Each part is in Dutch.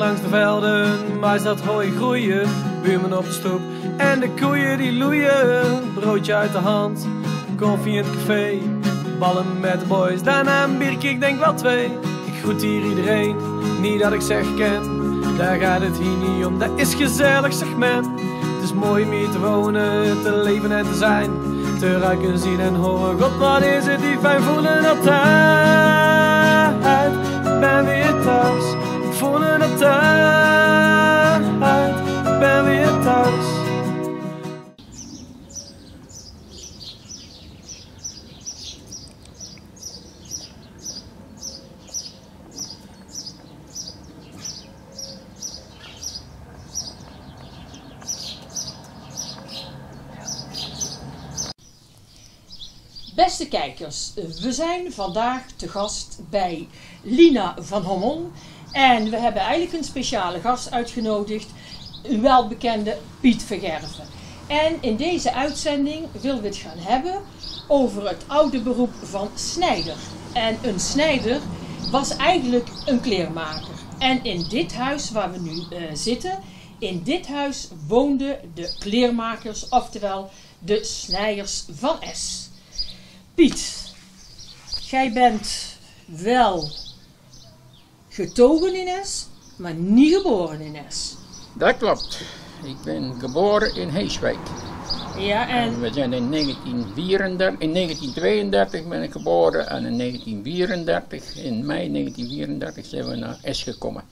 langs de velden, mais dat hooi groeien. Buurman op de stoep en de koeien die loeien. Broodje uit de hand, koffie in het café. Ballen met de boys, daarna een biertje, ik denk wel 2. Ik groet hier iedereen, niet dat ik zeg ken. Daar gaat het hier niet om, dat is gezellig, zeg men. Het is mooi om hier te wonen, te leven en te zijn. Te ruiken, zien en horen, god wat is het die fijn voelen altijd. Ik ben weer thuis, voelen altijd. Ik ben weer thuis. Beste kijkers, we zijn vandaag te gast bij Lina van Hommel en we hebben eigenlijk een speciale gast uitgenodigd, een welbekende Piet Vergerven. En in deze uitzending willen we het gaan hebben over het oude beroep van snijder. En een snijder was eigenlijk een kleermaker. En in dit huis waar we nu zitten, in dit huis woonden de kleermakers, oftewel de snijders van S. Piet, jij bent wel getogen in Es, maar niet geboren in Es. Dat klopt. Ik ben geboren in Heeswijk. Ja, en we zijn in 1932 ben ik geboren en in 1934, in mei 1934 zijn we naar Es gekomen.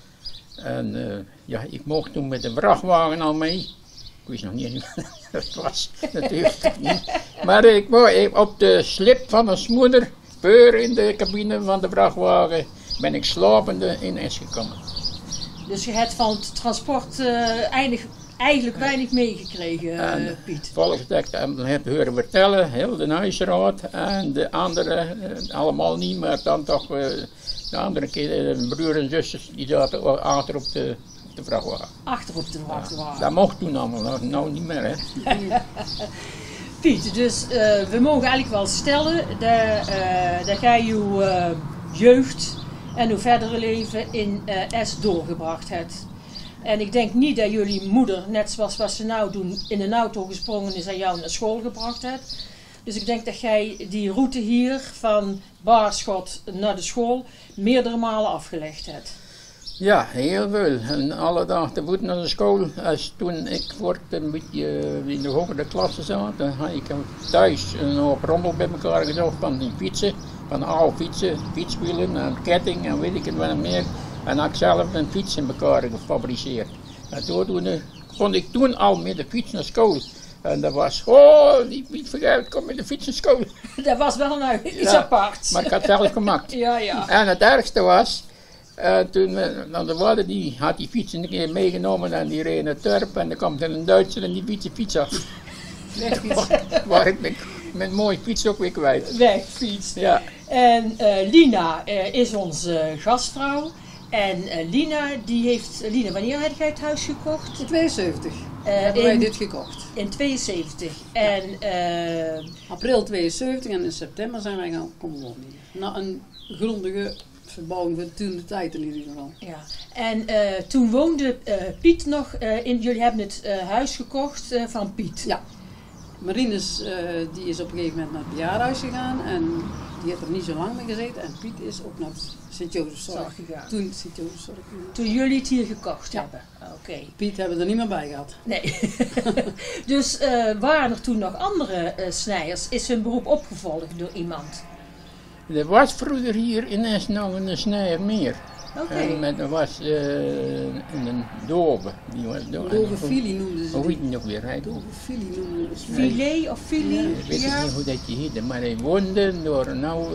En ja, ik mocht toen met de vrachtwagen al mee. Ik wist nog niet dat was natuurlijk niet. Maar ik op de slip van mijn moeder, peur in de cabine van de vrachtwagen, ben ik slapende in Es gekomen. Dus je hebt van het transport eigenlijk weinig meegekregen, Piet? Volgens dat ik heb horen vertellen, heel de huisraad en de anderen allemaal niet, maar dan toch de andere keer, broer en zusters, die zaten achter op de vrachtwagen. Achter op de vrachtwagen. Dat mocht toen allemaal, nou niet meer hè. Piet, dus we mogen eigenlijk wel stellen dat jij je jeugd en uw verdere leven in Es doorgebracht hebt. En ik denk niet dat jullie moeder, net zoals wat ze nou doen, in een auto gesprongen is en jou naar school gebracht hebt. Dus ik denk dat jij die route hier van Baarschot naar de school meerdere malen afgelegd hebt. Ja, heel veel. En alle dagen te voet naar de school. Toen ik een beetje in de hogere klasse zat, dan had ik thuis een hoop rommel bij elkaar gezocht van die fietsen. Van oude fietsen, fietswielen en ketting en weet ik het wat meer. En had ik zelf een fiets in elkaar gefabriceerd. En toen kon ik toen al met de fiets naar school. En dat was, die Piet Vergerven komt met de fiets naar school. Dat was wel iets apart. Maar ik had het zelf gemaakt. Ja, ja. En het ergste was, toen de vader die had die fiets een keer meegenomen en die reed naar Turp en dan kwam er een Duitser en die fiets de fiets af. Waar ik met een mooie fiets ook weer kwijt. Wegfiets. Ja. En Lina is onze gastvrouw. En Lina, wanneer heb jij het huis gekocht? In 72 hebben wij dit gekocht. In 72. En april 72 en in september zijn wij gaan komen wonen hier. Na een grondige verbouwing van toen de tijd in ieder geval. Ja. En toen woonde Piet nog, jullie hebben het huis gekocht van Piet. Ja. Marines die is op een gegeven moment naar het bejaardenhuis gegaan en die heeft er niet zo lang mee gezeten. En Piet is ook naar Sint-Jozefszorg gegaan. Toen Sint-Jozefszorg. Toen jullie het hier gekocht hebben? Oké. Piet hebben we er niet meer bij gehad. Nee. Dus waren er toen nog andere snijders? Is hun beroep opgevolgd door iemand? Er was vroeger hier in Es nog een snijder meer. Oké. Er was een dove. Dove Fili noemden ze. Hoe heet die nog weer? Dove Fili noemden ze. Filet of Fili? Ik weet niet hoe dat je heette, maar hij woonde door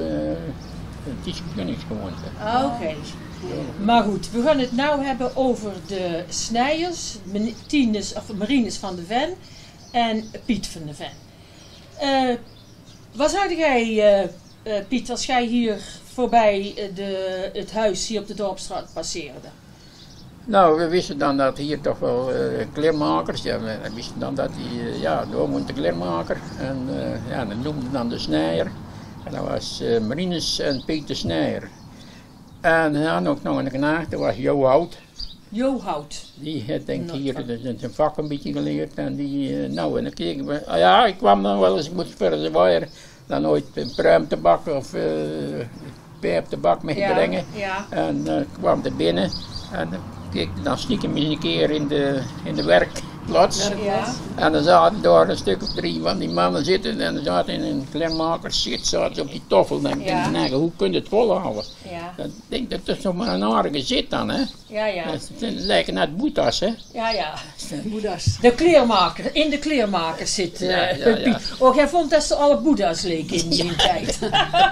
het is Koenigs gewoond. Oké. Maar goed, we gaan het nou hebben over de snijders, Marines van de Ven en Piet van de Ven. Wat zou jij, Piet, als jij hier voorbij het huis hier op de Dorpsstraat passeerde? Nou, we wisten dan dat hier toch wel kleermakers, ja, we wisten dan dat hij, door moet de kleermaker. En dat noemde dan de snijder. En dat was Marines en Peter Snijder. En hij had ook nog een knaag, dat was Johout. Johout. Die heeft denk ik hier zijn vak een beetje geleerd. En en dan keek ik, ja, ik kwam dan wel eens, ik moest voor ze waren, dan ooit een pruimtabak of pijptabak meebrengen. Ja. En kwam er binnen en dan keek ik dan stiekem eens een keer in de werkplaats. Ja. En dan zaten daar een stuk of 3 van die mannen zitten en dan zaten in een kleermakerszit, zaten ze op die toffel. Dan denk ik, nee, hoe kun je het volhouden? Ja. Dan denk ik, dat is toch maar een aardige zit dan, hè? Ja. Het lijken net boetas, hè? Ja. Boeddha's. De kleermaker, in de kleermaker zit Piet. Oh, jij vond dat ze alle boeddha's leken in die tijd.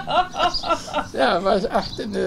Ja, het was echt een...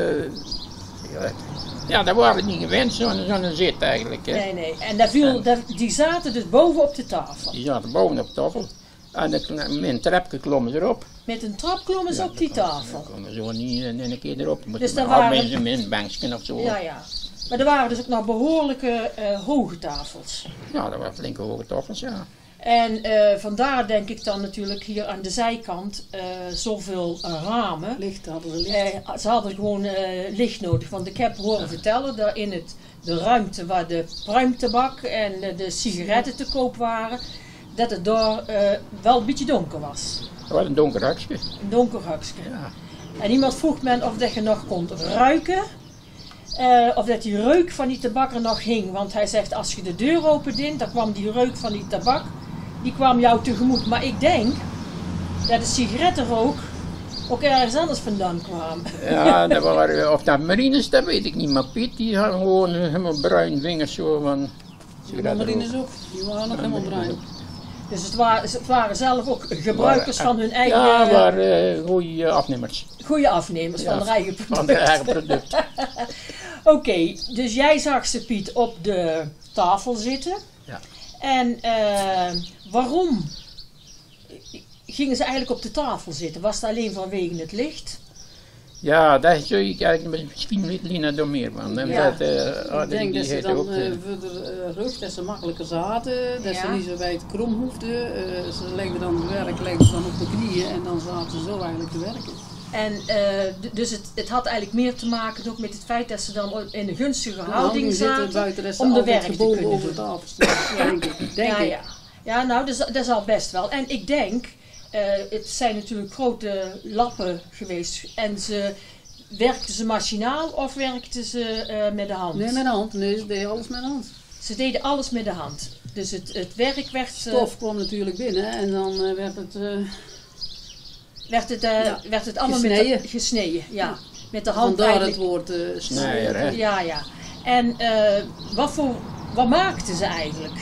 ja, dat waren niet gewend, zo'n zit eigenlijk, hè? Nee. En die zaten dus boven op de tafel. Die zaten boven op de tafel. En met een trapje klommen ze erop. Met een trap klommen ze op die tafel. Dan komen ze zo niet in een keer erop. Je moet Dus maar daar waren- mensen met een bankje of zo. Ja. Maar er waren dus ook nog behoorlijke hoge tafels. Ja, dat waren flinke hoge tafels, ja. En vandaar denk ik dan natuurlijk hier aan de zijkant zoveel ramen. Licht hadden ze licht. Ze hadden gewoon licht nodig, want ik heb horen vertellen dat in de ruimte waar de pruimtabak en de sigaretten te koop waren, dat het daar wel een beetje donker was. Dat was een donker hutje. Een donker hokje. Ja. En iemand vroeg men of dat je nog kon ruiken, of dat die reuk van die tabak er nog hing. Want hij zegt, als je de deur opende, dan kwam die reuk van die tabak, die kwam jou tegemoet. Maar ik denk dat de sigarettenrook ook ergens anders vandaan kwam. Ja, dat waren, of dat marines, dat weet ik niet. Maar Piet, die had gewoon helemaal bruin vingers zo van... De mandarines ook. Die waren nog helemaal bruin. Dus het waren zelf ook gebruikers van hun eigen... Ja, maar goede afnemers. Goede afnemers van hun eigen Van product. de eigen product. Oké, dus jij zag ze, Piet, op de tafel zitten. Ja. En waarom gingen ze eigenlijk op de tafel zitten? Was het alleen vanwege het licht? Ja, daar zou ik eigenlijk misschien met Lina door meer van. Ja. Ik denk dat ze dan voor de rug, dat ze makkelijker zaten, dat ze niet zo wijd krom hoefden. Ze legden dan het werk dan op de knieën en dan zaten ze zo eigenlijk te werken. En dus het had eigenlijk meer te maken ook met het feit dat ze dan in een gunstige houding zaten buiten dat ze om de altijd werk te gebogen kunnen over de doen. tafel staan. Denk ik. Ja, nou, dat is al best wel. En ik denk, het zijn natuurlijk grote lappen geweest. En werkten ze machinaal of werkten ze met de hand? Nee, met de hand. Nee, ze deden alles met de hand. Ze deden alles met de hand. Dus het werk werd... Stof kwam natuurlijk binnen en dan werd het... werd het allemaal gesneden. Gesneden, ja. Met de hand Vandaar eigenlijk. het woord Snijder, hè? Ja. En wat maakten ze eigenlijk?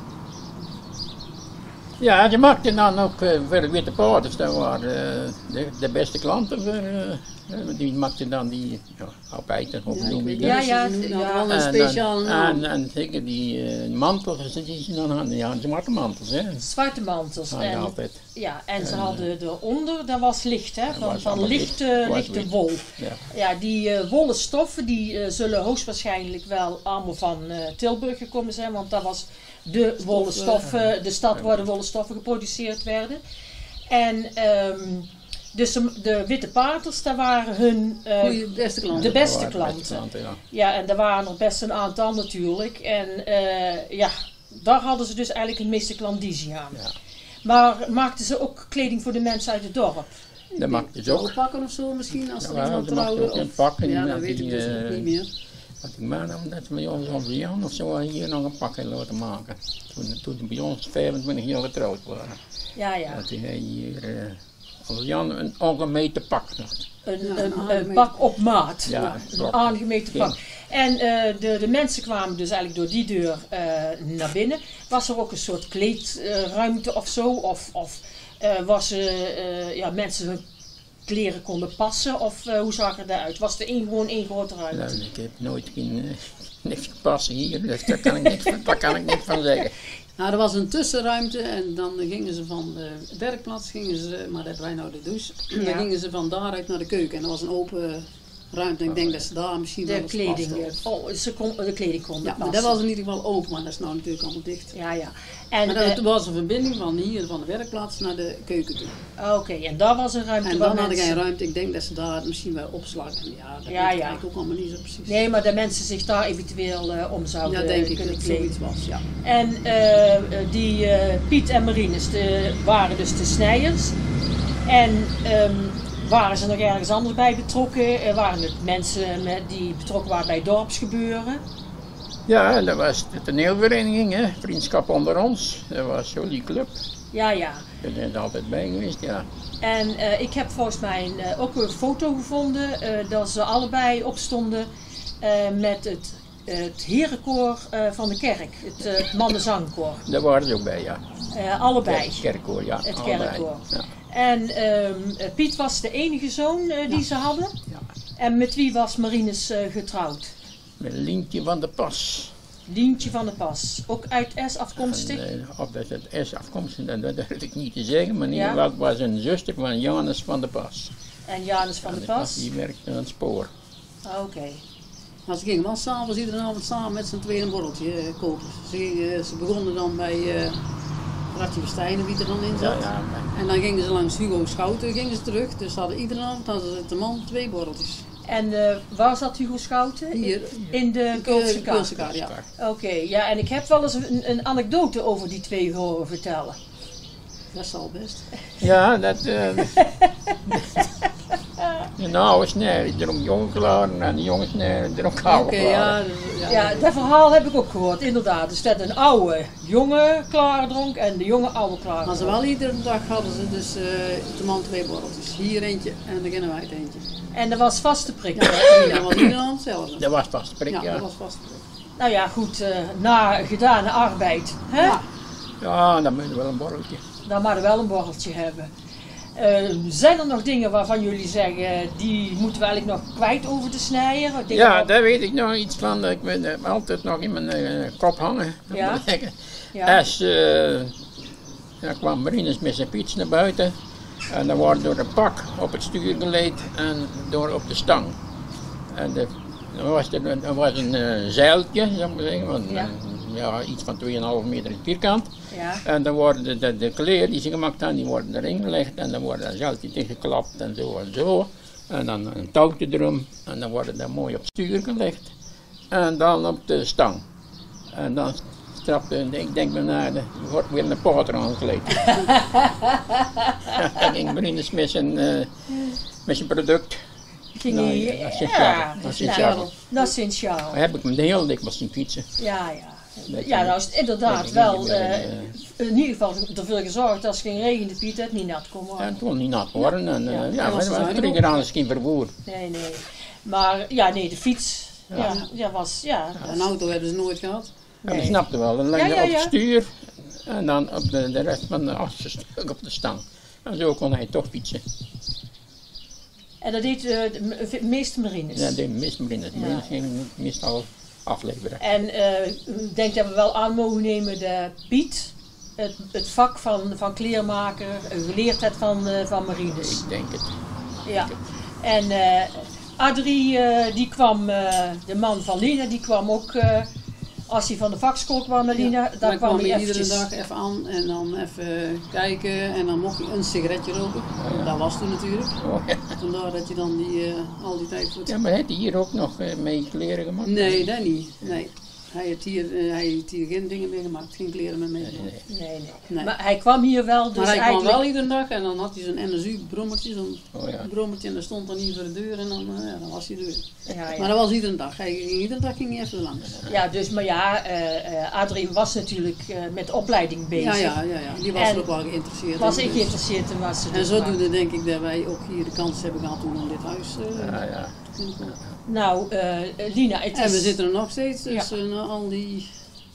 Ja, ze maakten dan ook voor de witte paarders, dat waren de beste klanten. Die maakten dan die appijten, of hoe noem je dat? Ja. Wel een speciale naam. En zeker die mantels, die ze dan hadden, ja, zwarte mantels, hè. Zwarte mantels. Hadden altijd. Ja, en ze hadden eronder, dat was licht, hè, van lichte wit. wol. Ja. Ja, die wollen stoffen, die zullen hoogstwaarschijnlijk wel allemaal van Tilburg gekomen zijn, want dat was de wollen stoffen, de stad waar de wollen stoffen geproduceerd werden. En dus de witte paters, dat waren hun beste klanten. de beste klanten. Ja, en er waren er best een aantal natuurlijk. En daar hadden ze dus eigenlijk het meeste klandizie aan. Ja. Maar maakten ze ook kleding voor de mensen uit het dorp? Dat maakten ze ook. Pakken of zo misschien, als er iemand ze maakten trouwde. ook een pak. Ja, dat weet ik dus ook niet meer. Had ik maar dat we bij ons onze Jan of zo hier nog een pak laten maken. Toen bij ons 25 jaar getrouwd waren. Ja. Dat hij hier onze Jan een ongemeten pak had. Een pak op maat. Ja, een aangemeten pak. En de mensen kwamen dus eigenlijk door die deur naar binnen. Was er ook een soort kleedruimte of zo? Of was mensen hun kleren konden passen? Of hoe zag het eruit? Was er gewoon één grote ruimte? Nou, ik heb nooit niks gepast hier, dus daar kan ik niks van zeggen. Nou, er was een tussenruimte en dan gingen ze van de werkplaats, maar dat hebben wij nou de douche. Dan gingen ze van daaruit naar de keuken en dat was een ruimte. Ik denk dat ze daar misschien wel De eens kleding. past. De kleding kon Ja, maar dat was in ieder geval open, maar dat is nou natuurlijk allemaal dicht. Ja, ja. En het was een verbinding van hier, van de werkplaats naar de keuken toe. Oké, en daar was een ruimte En waar dan had ik mensen... geen ruimte. Ik denk dat ze daar misschien wel opslag. En ja, dat Ja, weet ik ja. eigenlijk ook allemaal niet zo precies. Nee, maar dat mensen zich daar eventueel om zouden Ja, denk ik kunnen dat het kleden. zoiets was, ja. En die Piet en Marinus waren dus de snijders. En waren ze nog ergens anders bij betrokken? Waren het mensen die betrokken waren bij dorpsgebeuren? Ja, dat was de toneelvereniging, hè? Vriendschap onder ons. Dat was zo die club. Ja, ja. Daar zijn er altijd bij geweest, ja. En ik heb volgens mij ook een foto gevonden dat ze allebei opstonden met het herenkoor van de kerk, het mannenzangkoor. Daar waren ze ook bij, ja. Allebei. Het kerkkoor, ja. Het allebei. kerkkoor. Ja. En Piet was de enige zoon die ze hadden. Ja. En met wie was Marinus getrouwd? Met Lientje van der Pas. Lientje van der Pas, ook uit S afkomstig? Of dat het S afkomstig, dat durf ik niet te zeggen, maar in ieder Ja? geval was een zuster van Janus van der Pas. En Janus van der Pas? Die werkte aan het spoor. Oké. Maar ze gingen wel s'avonds iedere avond samen met z'n tweeën een borreltje kopen. Ze begonnen dan bij Ratje Verstijnen, wie er dan in zat. Ja, En dan gingen ze langs Hugo Schouten gingen ze terug. Dus iedere avond hadden ze te man 2 borreltjes. En waar zat Hugo Schouten? Hier. In de Keulse Kaart. Kaart, ja. Oké, ja, en ik heb wel eens een anekdote over die twee horen vertellen. Dat zal best. Ja, dat... de oude snijder die dronk jonge klaren en de jonge snijder dronk oude Oké, klaren. Ja, dat verhaal heb ik ook gehoord, inderdaad. Dus dat een oude jonge klaar dronk en de jonge oude klaar Maar ze dronk. wel iedere dag hadden ze dus te man 2 borreltjes. Hier eentje en de Gennewijd eentje. En dat was vaste prik. Ja, dat was iedere avond hetzelfde. Dat was vast prik, Ja, ja. dat was vast. Nou ja, goed, na gedane arbeid, hè? Ja. Ja, dan moet je wel een borreltje. Dan maar wel een borreltje hebben. Zijn er nog dingen waarvan jullie zeggen, die moeten we eigenlijk nog kwijt over de snijder? Dingen Ja, waar- daar weet ik nog iets van. Ik weet altijd nog in mijn kop hangen. Ja. Ja. Als dan kwam Marinus met zijn fiets naar buiten. En dan wordt door een pak op het stuur geleid en door op de stang. En dan was een zeiltje, zou ik maar zeggen, want, Ja. ja, iets van 2,5 meter in het vierkant. Ja. En dan worden de kleren die ze gemaakt hadden, die worden erin gelegd en dan wordt een zeiltje tegengeklapt en zo en zo. En dan een touwtje erom en dan worden dat mooi op het stuur gelegd. En dan op de stang. En dan strapte, ik denk maar naar er wordt weer een poort eraan geleid. Dan ging Marinus met zijn product. Ging Nou, hij- naar ja, Sint-Charles. Naar Sint-Charles. naar Sint-Charles. Daar heb ik me de hele dikwijls zien fietsen. Ja, ja. Dat Ja, je- nou is het inderdaad dat je wel, niet meer, in ieder geval ervoor gezorgd dat als het ging regenen, Piet, het niet nat kon Ja, worden. het kon niet nat worden. En, Ja. ja, En maar als ze er was zijn drie anders geen vervoer. Nee, nee. Maar ja, nee, de fiets, ja, was, ja. Een auto hebben ze nooit gehad. Ja, Nee. dat snapte wel. Dan lag je Ja, ja, op het ja. stuur en dan op de rest van de achterstuk op de stang. En zo kon hij toch fietsen. En dat deed de meeste marines. Ja, de mismarines. Ja. Marines gingen meestal afleveren. En ik denk dat we wel aan mogen nemen dat Piet het vak van kleermaker geleerd heeft van marines. Ik denk het. Ja. En Adrie, die kwam, de man van Lina, die kwam ook, als hij van de vakschool kwam naar Lina, Dan daar kwam hij iedere eventjes. dag even aan en dan even kijken en dan mocht je een sigaretje roken. Dat was toen natuurlijk. Oh, ja. Vandaar dat je dan al die tijd voor het... Ja, maar heeft hij hier ook nog mee kleren gemaakt? Nee, dat niet. Nee. Hij heeft hier geen dingen mee gemaakt, geen kleren meer mee. Nee. Nee, nee. Nee. Maar hij kwam hier wel, dus Maar hij kwam eigenlijk... wel iedere dag en dan had hij zo'n NSU-brommertje, zo'n Oh, ja. brommertje en dat stond dan hier voor de deur en dan, dan was hij er weer. Ja, ja. Maar dat was iedere dag. Iedere dag ging hij even langs. Ja, dus, maar ja, Adrie was natuurlijk met opleiding bezig. Ja. Die was En er ook wel geïnteresseerd Was in, ik dus- geïnteresseerd in wat ze En dus zodoende denk ik dat wij ook hier de kans hebben gehad om dit huis Ja, ja. te kunnen kopen. Nou, Lina, het is... En we zitten er nog steeds, dus Ja. na al die...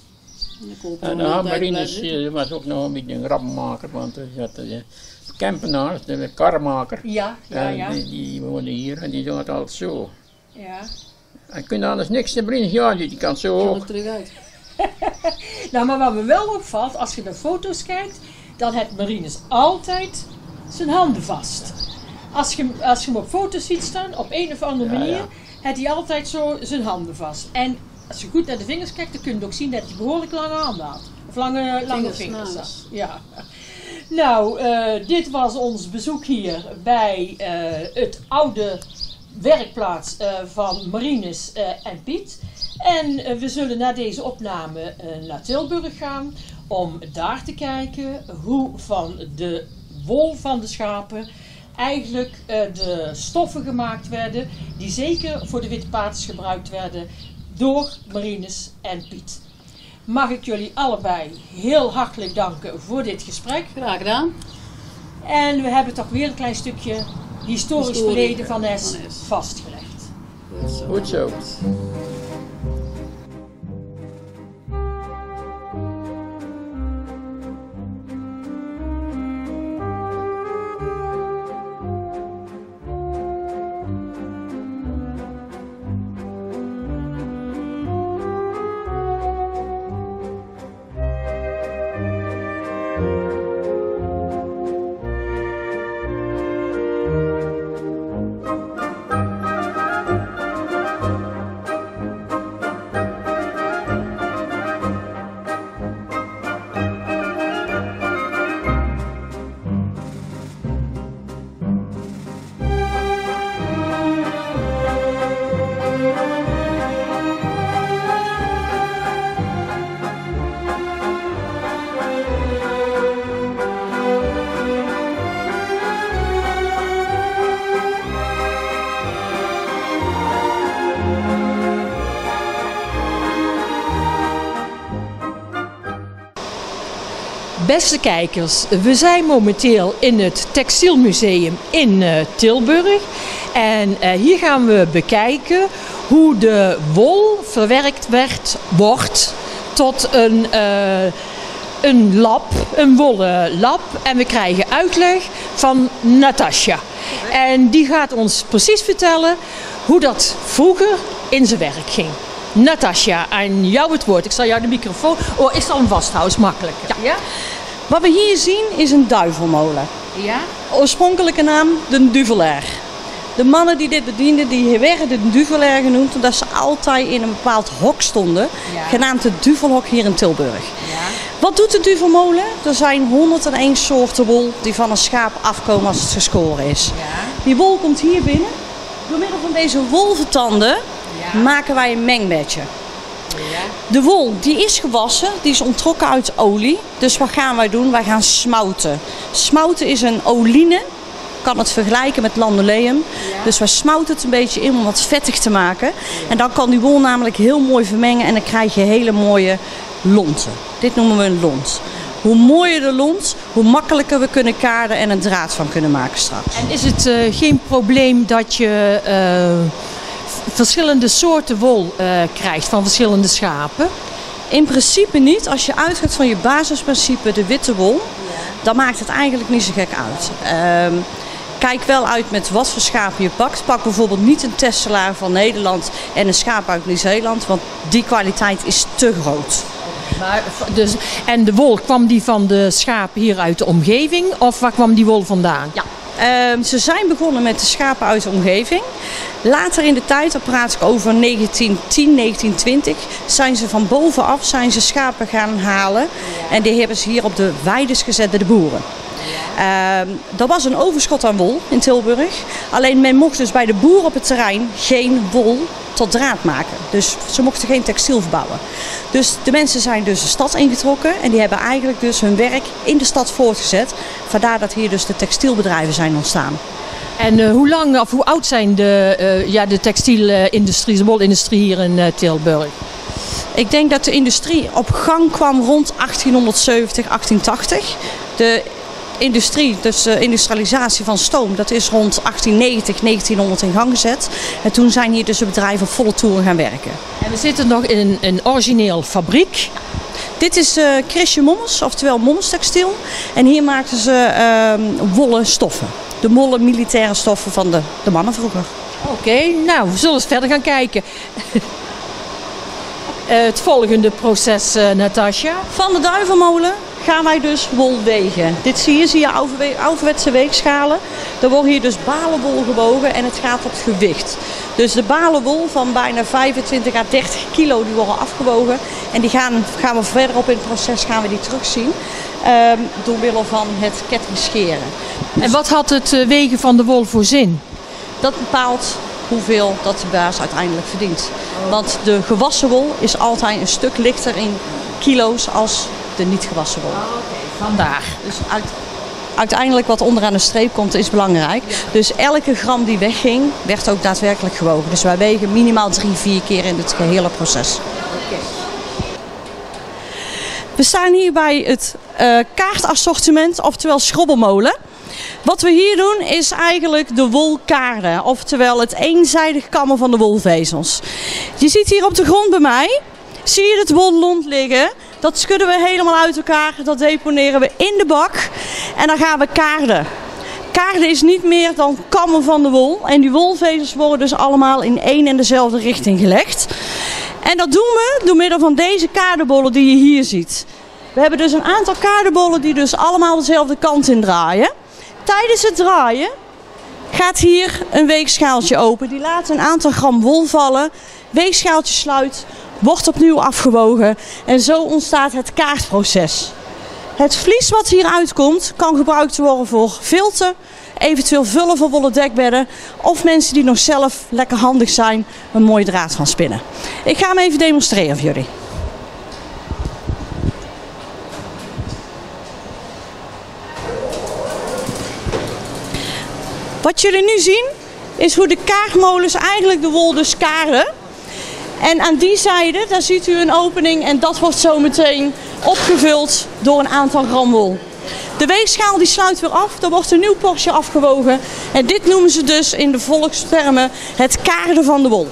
En de Marinus was ook nog een beetje een grappenmaker, want er zat de Kempenaar, de karremaker. Ja, En ja. die woonde hier en die zat altijd zo. Ja. Hij kon anders niks te brengen, ja, die kan zo Kom er hoog. terug uit. Nou, maar wat me wel opvalt, als je naar foto's kijkt, dan heeft Marinus altijd zijn handen vast. als je hem op foto's ziet staan, op een of andere manier, heeft hij altijd zo zijn handen vast. En als je goed naar de vingers kijkt, dan kun je ook zien dat hij behoorlijk lange handen had. Of lange vingers had. Ja. Nou, dit was ons bezoek hier bij het oude werkplaats van Marinus en Piet. En we zullen na deze opname naar Tilburg gaan om daar te kijken hoe van de wol van de schapen eigenlijk de stoffen gemaakt werden die zeker voor de witte paters gebruikt werden door Marinus en Piet. Mag ik jullie allebei heel hartelijk danken voor dit gesprek. Graag gedaan. En we hebben toch weer een klein stukje historisch verleden van Nes vastgelegd. Goed zo. Beste kijkers, we zijn momenteel in het Textielmuseum in Tilburg. En hier gaan we bekijken hoe de wol verwerkt wordt tot een lap, een wollen lap. En we krijgen uitleg van Natasja. En die gaat ons precies vertellen hoe dat vroeger in zijn werk ging. Natasja, aan jou het woord. Ik zal jou de microfoon... Oh, ik zal hem vasthouden, is makkelijker. Ja. Wat we hier zien is een duivelmolen. Ja? Oorspronkelijke naam, de Duvelair. De mannen die dit bedienden, die werden de Duvelair genoemd, omdat ze altijd in een bepaald hok stonden, genaamd het Duvelhok hier in Tilburg. Ja. Wat doet de duvelmolen? Er zijn 101 soorten wol die van een schaap afkomen als het geschoren is. Ja. Die wol komt hier binnen. Door middel van deze wolventanden maken wij een mengbedje. Ja. De wol die is gewassen, die is onttrokken uit olie. Dus wat gaan wij doen? Wij gaan smouten. Smouten is een oline. Ik kan het vergelijken met lanoleum. Ja. Dus wij smouten het een beetje in om wat vettig te maken. Ja. En dan kan die wol namelijk heel mooi vermengen en dan krijg je hele mooie lonten. Dit noemen we een lont. Hoe mooier de lont, hoe makkelijker we kunnen kaarden en een draad van kunnen maken straks. En is het geen probleem dat je verschillende soorten wol krijgt van verschillende schapen? In principe niet. Als je uitgaat van je basisprincipe, de witte wol, dan maakt het eigenlijk niet zo gek uit. Kijk wel uit met wat voor schapen je pakt. Pak bijvoorbeeld niet een tesselaar van Nederland en een schaap uit Nieuw-Zeeland, want die kwaliteit is te groot. Maar, dus, en de wol, kwam die van de schapen hier uit de omgeving of waar kwam die wol vandaan? Ja. Ze zijn begonnen met de schapen uit de omgeving. Later in de tijd, dan praat ik over 1910, 1920, zijn ze van bovenaf schapen gaan halen. En die hebben ze hier op de weides gezet bij de boeren. Er was een overschot aan wol in Tilburg. Alleen men mocht dus bij de boeren op het terrein geen wol tot draad maken. Dus ze mochten geen textiel verbouwen. Dus de mensen zijn dus de stad ingetrokken en die hebben eigenlijk dus hun werk in de stad voortgezet. Vandaar dat hier dus de textielbedrijven zijn ontstaan. En hoe lang of hoe oud zijn de textielindustrie, de wolindustrie hier in Tilburg? Ik denk dat de industrie op gang kwam rond 1870, 1880. De industrie, dus de industrialisatie van stoom, dat is rond 1890, 1900 in gang gezet. En toen zijn hier dus de bedrijven op volle toeren gaan werken. En we zitten nog in een origineel fabriek. Dit is Chrisje Mommers, oftewel Mommers Textiel. En hier maakten ze wollen stoffen. De mollen militaire stoffen van de mannen vroeger. Oké, nou, we zullen eens verder gaan kijken. Het volgende proces, Natasja. Van de duivelmolen gaan wij dus wol wegen. Dit zie je ouderwetse weegschalen. Er wordt hier dus balenwol gewogen en het gaat op gewicht. Dus de balenwol van bijna 25 à 30 kilo die worden afgewogen. En die gaan we verderop in het proces gaan we die terugzien. Door middel van het kettingscheren. En wat had het wegen van de wol voor zin? Dat bepaalt hoeveel dat de baas uiteindelijk verdient. Want de gewassen wol is altijd een stuk lichter in kilo's als de niet gewassen wol. Vandaar. Dus uiteindelijk wat onderaan de streep komt is belangrijk. Ja. Dus elke gram die wegging werd ook daadwerkelijk gewogen. Dus wij wegen minimaal 3-4 keer in het gehele proces. Okay. We staan hier bij het kaartassortiment, oftewel schrobbelmolen. Wat we hier doen is eigenlijk de wolkaarden, oftewel het eenzijdig kammen van de wolvezels. Je ziet hier op de grond bij mij, zie je het wollont liggen. Dat schudden we helemaal uit elkaar, dat deponeren we in de bak en dan gaan we kaarden. Kaarden is niet meer dan kammen van de wol en die wolvezels worden dus allemaal in één en dezelfde richting gelegd. En dat doen we door middel van deze kaardenbollen die je hier ziet. We hebben dus een aantal kaardenbollen die dus allemaal dezelfde kant in draaien. Tijdens het draaien gaat hier een weegschaaltje open. Die laat een aantal gram wol vallen. Weegschaaltje sluit, wordt opnieuw afgewogen. En zo ontstaat het kaartproces. Het vlies wat hier uitkomt kan gebruikt worden voor vilten. Eventueel vullen voor wollen dekbedden. Of mensen die nog zelf lekker handig zijn een mooie draad van spinnen. Ik ga hem even demonstreren voor jullie. Wat jullie nu zien is hoe de kaartmolens eigenlijk de wol dus kaarden. En aan die zijde, daar ziet u een opening en dat wordt zo meteen opgevuld door een aantal gram wol. De weegschaal die sluit weer af, er wordt een nieuw portje afgewogen. En dit noemen ze dus in de volkstermen het kaarden van de wol.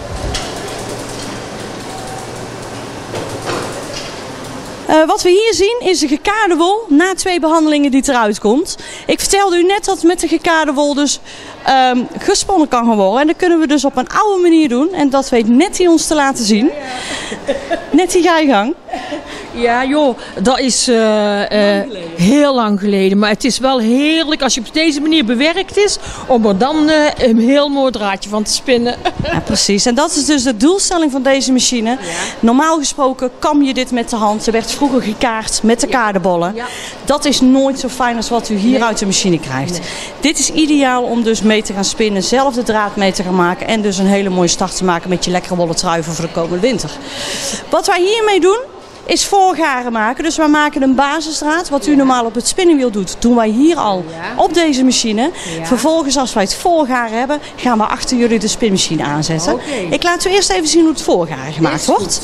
Wat we hier zien is de gekaarde wol na 2 behandelingen die eruit komt. Ik vertelde u net dat met de gekaarde wol dus gesponnen kan gaan worden. En dat kunnen we dus op een oude manier doen. En dat weet Nettie ons te laten zien. Nettie, ga je gang. Ja joh, dat is heel lang geleden. Maar het is wel heerlijk als je op deze manier bewerkt is. Om er dan een heel mooi draadje van te spinnen. Ja, precies. En dat is dus de doelstelling van deze machine. Ja. Normaal gesproken kam je dit met de hand. Er werd vroeger gekaard met de kaardenbollen. Ja. Dat is nooit zo fijn als wat u hier uit de machine krijgt. Nee. Dit is ideaal om dus mee te gaan spinnen. Zelf de draad mee te gaan maken. En dus een hele mooie start te maken met je lekkere wollen trui voor de komende winter. Wat wij hiermee doen is voorgaren maken. Dus wij maken een basisdraad. Wat u normaal op het spinningwiel doet, doen wij hier al op deze machine. Ja. Vervolgens, als wij het voorgaren hebben, gaan we achter jullie de spinmachine aanzetten. Okay. Ik laat u eerst even zien hoe het voorgaren gemaakt wordt.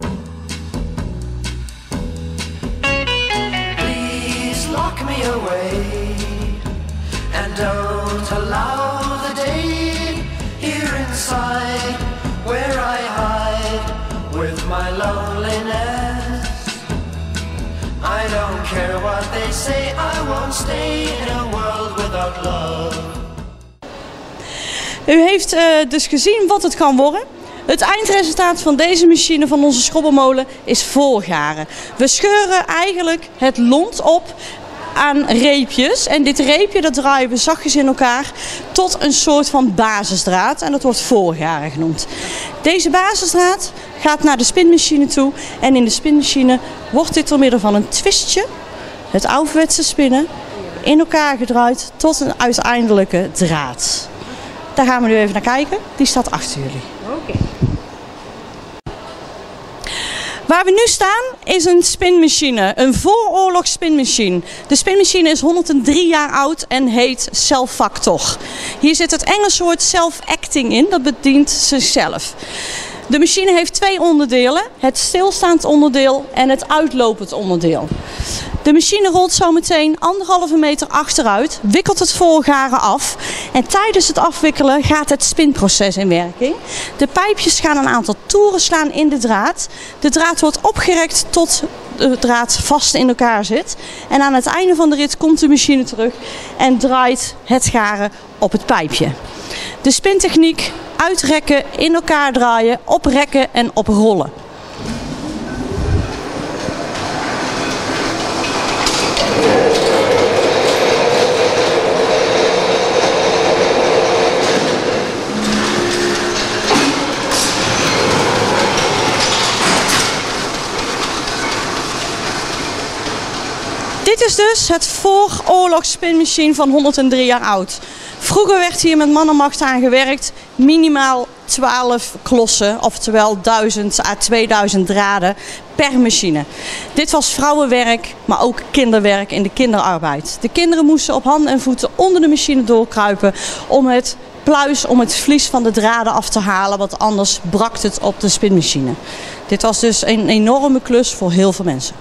Please lock me away and don't allow the day here inside where I hide with my loneliness. I don't care what they say, I won't stay in a world without love. U heeft dus gezien wat het kan worden. Het eindresultaat van deze machine, van onze schrobbelmolen, is voorgaren. We scheuren eigenlijk het lont op aan reepjes. En dit reepje dat draaien we zachtjes in elkaar tot een soort van basisdraad. En dat wordt voorgaren genoemd. Deze basisdraad gaat naar de spinmachine toe. En in de spinmachine wordt dit door middel van een twistje, het ouderwetse spinnen, in elkaar gedraaid tot een uiteindelijke draad. Daar gaan we nu even naar kijken. Die staat achter jullie. Okay. Waar we nu staan is een spinmachine, een vooroorlogs spinmachine. De spinmachine is 103 jaar oud en heet Self-Factor. Hier zit het Engelse woord self-acting in, dat bedient zichzelf. De machine heeft 2 onderdelen, het stilstaand onderdeel en het uitlopend onderdeel. De machine rolt zo meteen 1,5 meter achteruit, wikkelt het voorgaren af en tijdens het afwikkelen gaat het spinproces in werking. De pijpjes gaan een aantal toeren slaan in de draad. De draad wordt opgerekt tot de draad vast in elkaar zit. En aan het einde van de rit komt de machine terug en draait het garen op het pijpje. De spintechniek: uitrekken, in elkaar draaien, oprekken en oprollen. Dit is dus het vooroorlogsspinmachine van 103 jaar oud. Vroeger werd hier met man en macht aan gewerkt, minimaal 12 klossen, oftewel 1000 à 2000 draden per machine. Dit was vrouwenwerk, maar ook kinderwerk in de kinderarbeid. De kinderen moesten op handen en voeten onder de machine doorkruipen om het pluis, om het vlies van de draden af te halen, want anders brak het op de spinmachine. Dit was dus een enorme klus voor heel veel mensen.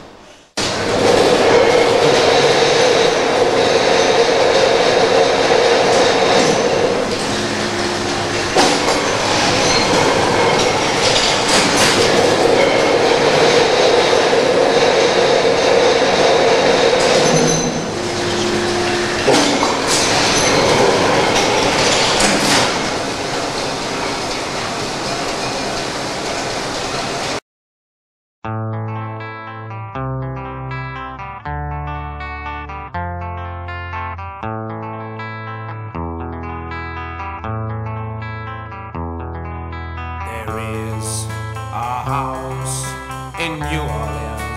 There is a house in New Orleans.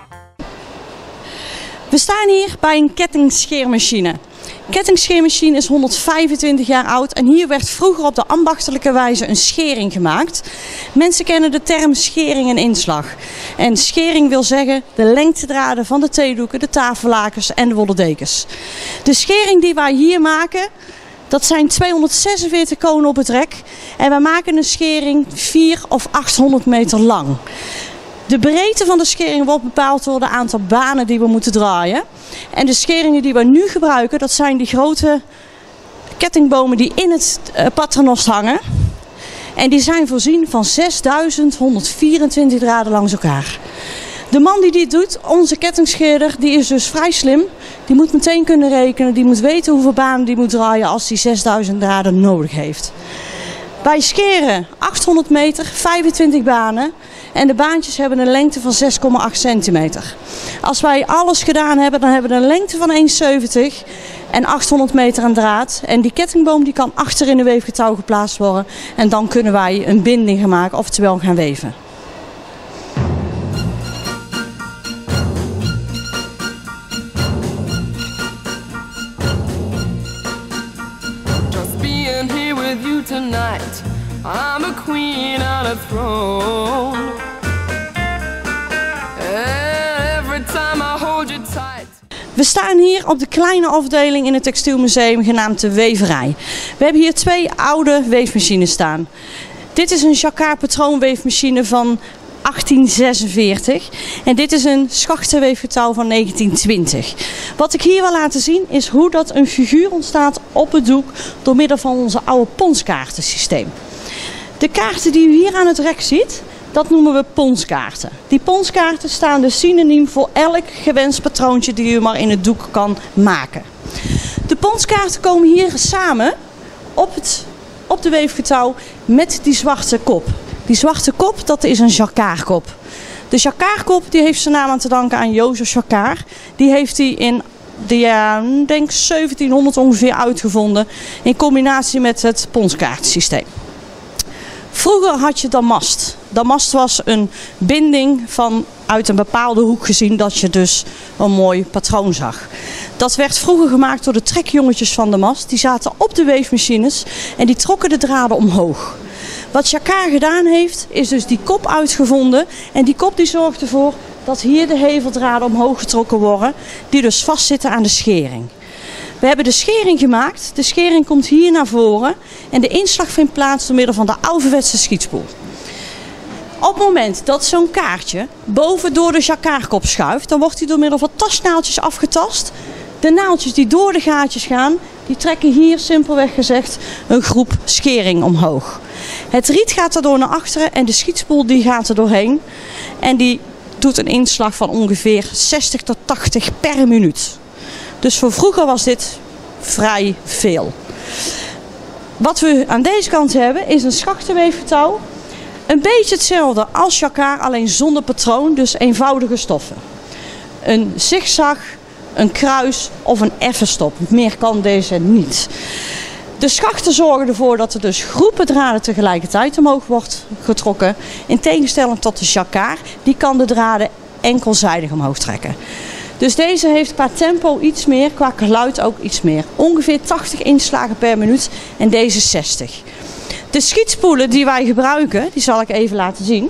We staan hier bij een kettingscheermachine. De kettingscheermachine is 125 jaar oud en hier werd vroeger op de ambachtelijke wijze een schering gemaakt. Mensen kennen de term schering en inslag. En schering wil zeggen de lengtedraden van de theedoeken, de tafellakens en de wollen dekens. De schering die wij hier maken, dat zijn 246 konen op het rek. En wij maken een schering 400 of 800 meter lang. De breedte van de schering wordt bepaald door het aantal banen die we moeten draaien. En de scheringen die we nu gebruiken, dat zijn die grote kettingbomen die in het paternost hangen. En die zijn voorzien van 6124 draden langs elkaar. De man die dit doet, onze kettingscheerder, die is dus vrij slim. Die moet meteen kunnen rekenen, die moet weten hoeveel banen die moet draaien als die 6000 draden nodig heeft. Wij scheren 800 meter, 25 banen. En de baantjes hebben een lengte van 6,8 centimeter. Als wij alles gedaan hebben, dan hebben we een lengte van 1,70 en 800 meter aan draad. En die kettingboom die kan achter in de weefgetouw geplaatst worden. En dan kunnen wij een binding gaan maken, oftewel gaan weven. Just being here with you tonight, I'm a queen on a throne. Every time I hold you tight. We staan hier op de kleine afdeling in het Textielmuseum genaamd de Weverij. We hebben hier 2 oude weefmachines staan. Dit is een Jacquard patroonweefmachine van 1846 en dit is een schachtenweefgetouw van 1920. Wat ik hier wil laten zien is hoe dat een figuur ontstaat op het doek door middel van onze oude ponskaartensysteem. De kaarten die u hier aan het rek ziet, dat noemen we ponskaarten. Die ponskaarten staan dus synoniem voor elk gewenst patroontje die u maar in het doek kan maken. De ponskaarten komen hier samen op de weefgetouw met die zwarte kop. Die zwarte kop, dat is een Jacquardkop. De Jacquardkop die heeft zijn naam aan te danken aan Jozef Jacquard. Die heeft hij in de jaren, denk 1700 ongeveer uitgevonden in combinatie met het ponskaartensysteem. Vroeger had je damast. Damast was een binding van uit een bepaalde hoek gezien dat je dus een mooi patroon zag. Dat werd vroeger gemaakt door de trekjongetjes van damast. Die zaten op de weefmachines en die trokken de draden omhoog. Wat Jacquard gedaan heeft, is dus die kop uitgevonden. En die kop die zorgt ervoor dat hier de heveldraden omhoog getrokken worden. Die dus vastzitten aan de schering. We hebben de schering gemaakt. De schering komt hier naar voren. En de inslag vindt plaats door middel van de ouderwetse schietspoel. Op het moment dat zo'n kaartje boven door de Jacquardkop schuift, dan wordt hij door middel van tasnaaltjes afgetast. De naaldjes die door de gaatjes gaan, die trekken hier simpelweg gezegd een groep schering omhoog. Het riet gaat daardoor naar achteren en de schietspoel die gaat er doorheen. En die doet een inslag van ongeveer 60 tot 80 per minuut. Dus voor vroeger was dit vrij veel. Wat we aan deze kant hebben is een schachtenweefgetouw. Een beetje hetzelfde als Jacquard, alleen zonder patroon, dus eenvoudige stoffen. Een zigzag, een kruis of een effenstop. Meer kan deze niet. De schachten zorgen ervoor dat er dus groepen draden tegelijkertijd omhoog wordt getrokken. In tegenstelling tot de Jacquard, die kan de draden enkelzijdig omhoog trekken. Dus deze heeft qua tempo iets meer, qua geluid ook iets meer. Ongeveer 80 inslagen per minuut en deze 60. De schietspoelen die wij gebruiken, die zal ik even laten zien.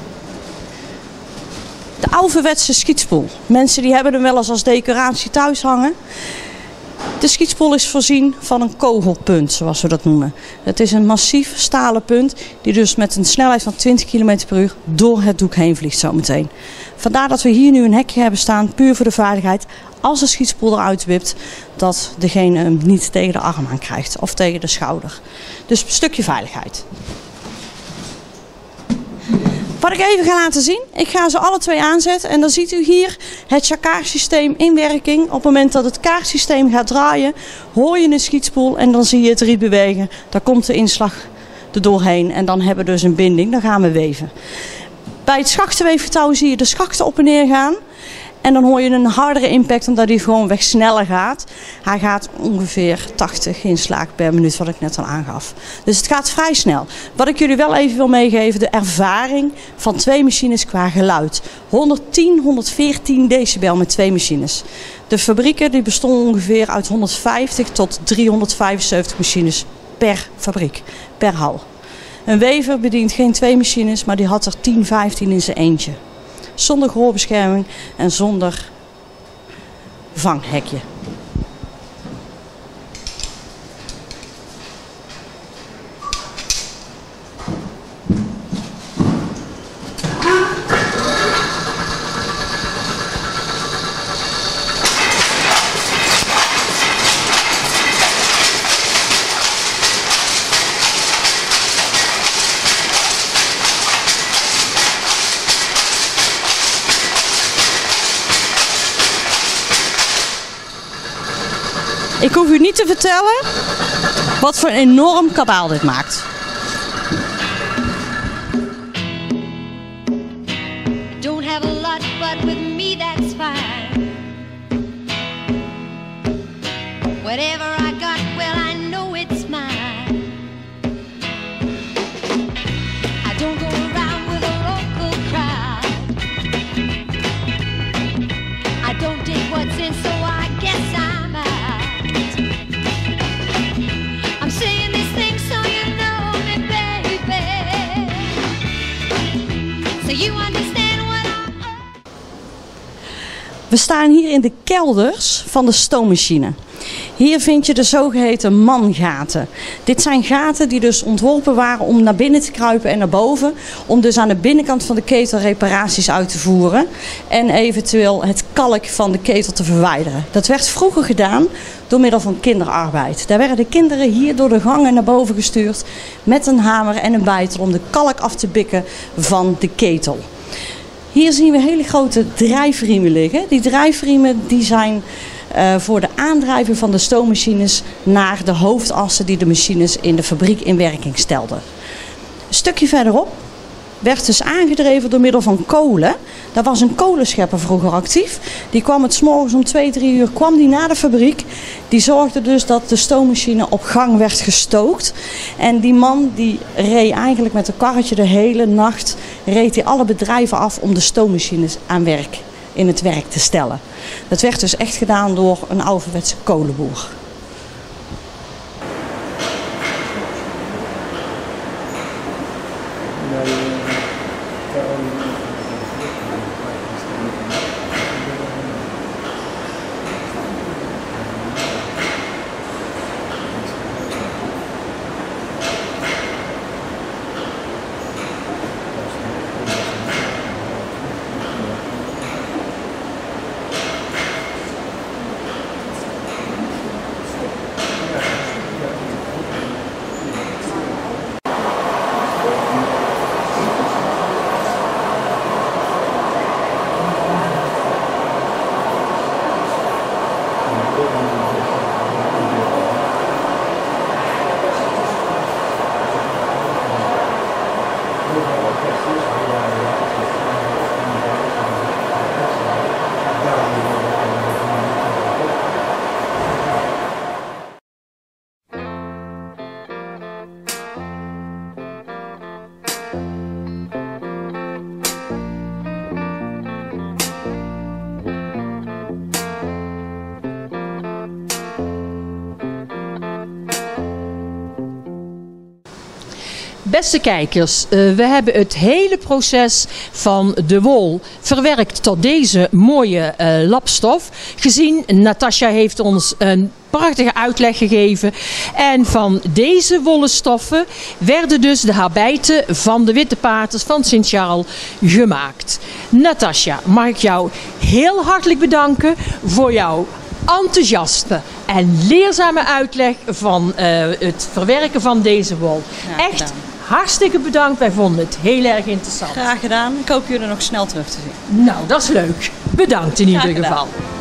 De ouderwetse schietspoel. Mensen die hebben hem wel eens als decoratie thuis hangen. De schietspoel is voorzien van een kogelpunt, zoals we dat noemen. Het is een massief stalen punt die dus met een snelheid van 20 km per uur door het doek heen vliegt zometeen. Vandaar dat we hier nu een hekje hebben staan, puur voor de veiligheid. Als de schietspoel eruit wipt, dat degene hem niet tegen de arm aan krijgt of tegen de schouder. Dus een stukje veiligheid. Wat ik even ga laten zien, ik ga ze alle twee aanzetten en dan ziet u hier het jacquardsysteem in werking. Op het moment dat het kaartsysteem gaat draaien, hoor je een schietspoel en dan zie je het riet bewegen. Daar komt de inslag er doorheen en dan hebben we dus een binding, dan gaan we weven. Bij het schachtenweefgetouw zie je de schachten op en neer gaan. En dan hoor je een hardere impact omdat hij gewoonweg sneller gaat. Hij gaat ongeveer 80 inslagen per minuut, wat ik net al aangaf. Dus het gaat vrij snel. Wat ik jullie wel even wil meegeven, de ervaring van twee machines qua geluid. 110, 114 decibel met twee machines. De fabrieken die bestonden ongeveer uit 150 tot 375 machines per fabriek, per hal. Een wever bedient geen twee machines, maar die had er 10, 15 in zijn eentje. Zonder gehoorbescherming en zonder vanghekje. Ik hoef u niet te vertellen wat voor een enorm kabaal dit maakt. Don't have a lot, but with me that's fine. Whatever I got, well I know it's mine. I don't go around with a local crowd. I don't dig what's in, so I guess I'm out. We staan hier in de kelders van de stoommachine. Hier vind je de zogeheten mangaten. Dit zijn gaten die dus ontworpen waren om naar binnen te kruipen en naar boven. Om dus aan de binnenkant van de ketel reparaties uit te voeren. En eventueel het kalk van de ketel te verwijderen. Dat werd vroeger gedaan door middel van kinderarbeid. Daar werden de kinderen hier door de gangen naar boven gestuurd met een hamer en een beitel om de kalk af te bikken van de ketel. Hier zien we hele grote drijfriemen liggen. Die drijfriemen die zijn voor de aandrijving van de stoommachines naar de hoofdassen die de machines in de fabriek in werking stelden. Een stukje verderop werd dus aangedreven door middel van kolen. Daar was een kolenschepper vroeger actief. Die kwam het 's morgens om 2, 3 uur kwam die naar de fabriek. Die zorgde dus dat de stoommachine op gang werd gestookt. En die man die reed eigenlijk met een karretje de hele nacht, reed hij alle bedrijven af om de stoommachines in het werk te stellen. Dat werd dus echt gedaan door een ouderwetse kolenboer. Beste kijkers, we hebben het hele proces van de wol verwerkt tot deze mooie lapstof gezien. Natasja heeft ons een prachtige uitleg gegeven. En van deze wollen stoffen werden dus de habijten van de witte paters van Sint-Charles gemaakt. Natasja, mag ik jou heel hartelijk bedanken voor jouw enthousiaste en leerzame uitleg van het verwerken van deze wol. Echt hartstikke bedankt. Wij vonden het heel erg interessant. Graag gedaan. Ik hoop jullie nog snel terug te zien. Nou, dat is leuk. Bedankt in ieder geval.